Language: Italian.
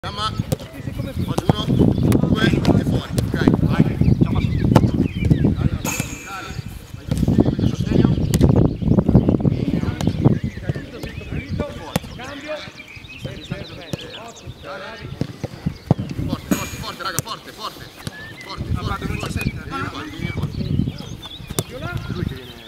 Gamma, 1, 2 e fuori, ok? Vai. Sostegno. Cambio. Forte, raga, forte. Vieni qua. Lui che viene.